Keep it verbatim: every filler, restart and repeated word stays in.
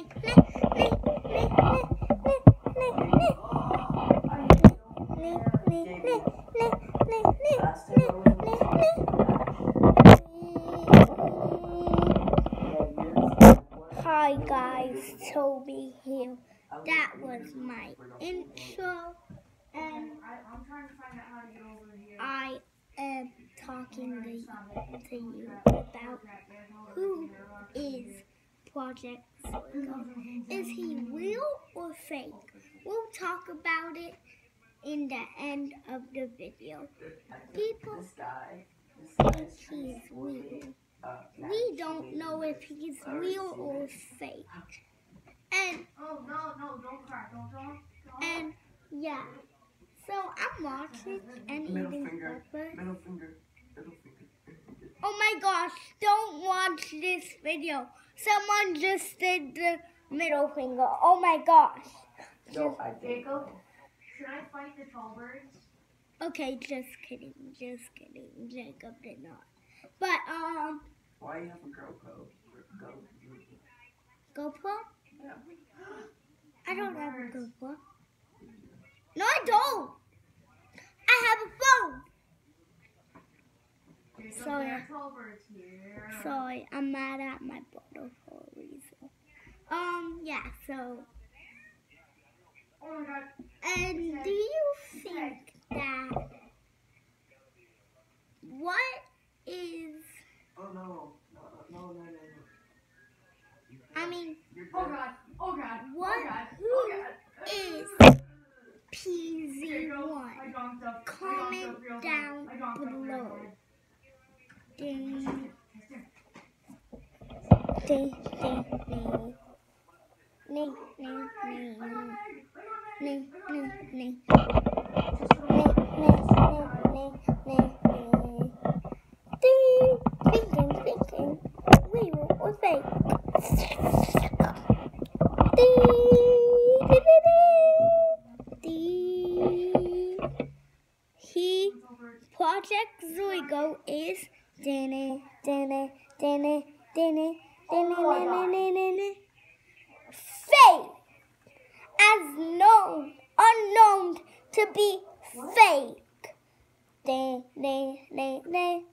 Hi guys, Toby here. That was my intro, and I am talking to, to you about who is Project Zorgo. Is he real or fake? We'll talk about it in the end of the video. People think he's real. We don't know if he's real or fake. And oh no no don't cry don't don't, don't. And yeah, so I'm watching and middle eating finger, breakfast. Middle finger, middle finger. Oh my gosh! Don't watch this video. Someone just did the middle finger. Oh my gosh! No, I didn't. Jacob, should I fight the tall birds? Okay, just kidding, just kidding. Jacob did not. But um. Why you have a GoPro? Go. GoPro? Yeah. I don't have a GoPro. No, I don't. I have a phone. Jacob, Sorry. there are tall birds here. Sorry, I'm mad at my brother for a reason. Um, yeah. So. Oh my god. And do you think that what is, Oh no, no, no, no, no, no. I mean, Oh god, oh god, what, oh god, who oh god. is P Z Jacob, I one? dropped up, I Comment dropped up real down bad. I dropped up real below. bad. Ding, ding, ding, ding. Ning, ning, ning. Ning, ning, ning. Ning, ning, ning, ning, ning, ning. Ding, thinking, thinking. Real or fake? Ding, ding, ding, ding. He, Project Zorgo is dinny, dinny, dinny, dinny, dinny, dinny, dinny, fake, as known, unknown to be fake. Ding, ding, ding, ding.